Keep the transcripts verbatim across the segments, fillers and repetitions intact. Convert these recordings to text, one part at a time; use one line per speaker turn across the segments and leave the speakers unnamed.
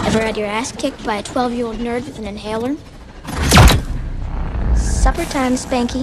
Ever had your ass kicked by a twelve-year-old nerd with an inhaler? Supper time, Spanky.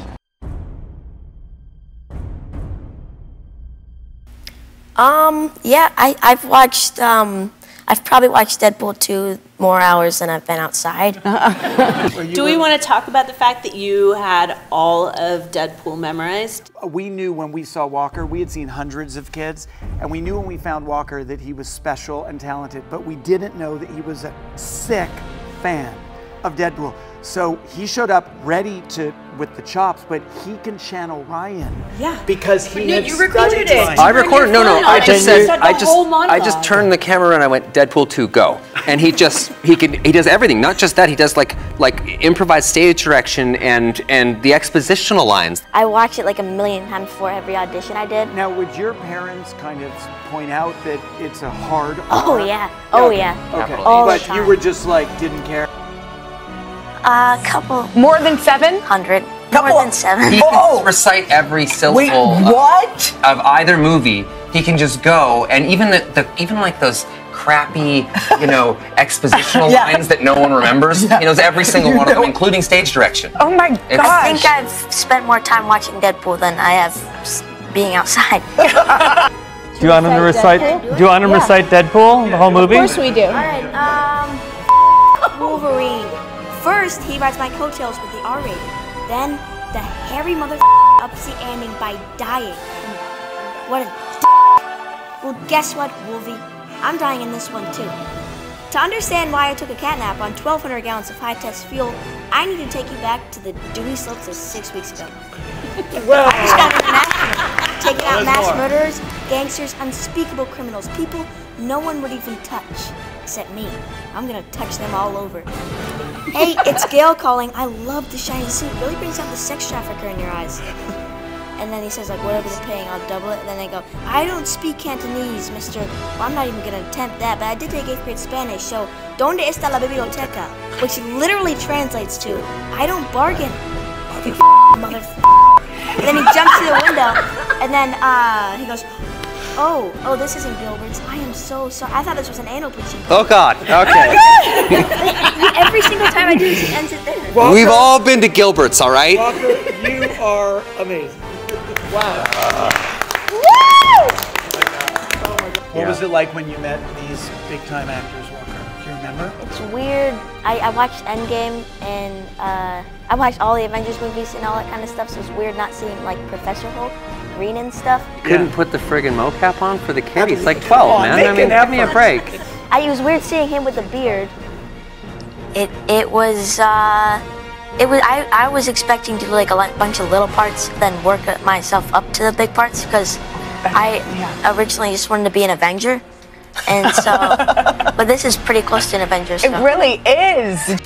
Um, yeah, I, I've watched, um, I've probably watched Deadpool two more hours than I've been outside.
Do we want to talk about the fact that you had all of Deadpool memorized?
We knew when we saw Walker, we had seen hundreds of kids, and we knew when we found Walker that he was special and talented, but we didn't know that he was a sick fan of Deadpool. So he showed up ready to with the chops, but he can channel Ryan.
Yeah.
Because he
no,
had
you recorded it.
Ryan.
I recorded. No, no. I just said. I just. I just
monologue.
turned the camera and I went Deadpool two go, and he just he can he does everything. Not just that. He does like like improvised stage direction and and the expositional lines.
I watched it like a million times before every audition I did.
Now, would your parents kind of point out that it's a hard
Oh
R?
yeah. Oh
Okay.
yeah.
Okay.
All the
But
time.
you were just like, didn't care?
A couple.
More than seven?
Hundred.
Couple
More
of-
than seven.
He
Oh!
can recite every syllable
Wait,
of-
what?
of either movie. He can just go, and even the, the even like those crappy, you know, expositional
Yeah.
lines that no one remembers.
Yeah.
He knows every single
You
one of them,
know-
including stage direction.
Oh my
It's-
gosh.
I think I've spent more time watching Deadpool than I have s- being outside.
Do you want him to recite? Do you want him to recite Deadpool, the whole movie?
Of course we do.
Alright, um, Wolverine. First, he rides my coattails with the R rating. Then, the hairy mother ups the ending by dying. What a Well, guess what, Wolvie? I'm dying in this one, too. To understand why I took a catnap on twelve hundred gallons of high-test fuel, I need to take you back to the dewy slopes of six weeks ago.
Well,
I just got international, taking out mass murderers, gangsters, unspeakable criminals, people no one would even touch, except me. I'm gonna touch them all over. Hey, it's Gail calling. I love the shiny suit. Really brings out the sex trafficker in your eyes. And then he says, like, whatever they're paying, I'll double it. And then they go, I don't speak Cantonese, mister. Well, I'm not even gonna attempt that, but I did take eighth grade Spanish, so ¿Dónde está la biblioteca? Which literally translates to, I don't bargain. You mother. And then he jumps to the window, and then uh, he goes, oh, oh, this isn't Gilbert's. I am so sorry. I thought this was an anal bleaching.
Oh God. Okay.
Every single time I do this, he ends it there.
Walker,
We've all been to Gilbert's, all right?
Walker, you are amazing. Wow.
Woo!
What was it like when you met these big-time actors, Walker? Do you remember?
It's weird. I, I watched Endgame and uh, I watched all the Avengers movies and all that kind of stuff, so it's weird not seeing like Professor Hulk, Green and stuff.
Couldn't
Yeah.
put the friggin' mocap on for the kid. He's like twelve,
Come on,
man.
make
I mean,
an
give me a
effort.
break.
I, it was weird seeing him with a beard. It it was uh, it was I, I was expecting to do like a li- bunch of little parts, then work myself up to the big parts because I originally just wanted to be an Avenger, and so but this is pretty close to an Avenger.
It
So.
really is.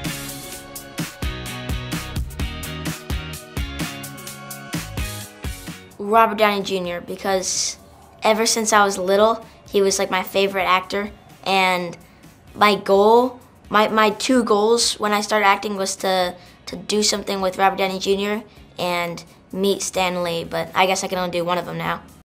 Robert Downey Junior because ever since I was little, he was like my favorite actor, and my goal, my, my two goals when I started acting was to, to do something with Robert Downey Junior and meet Stan Lee, but I guess I can only do one of them now.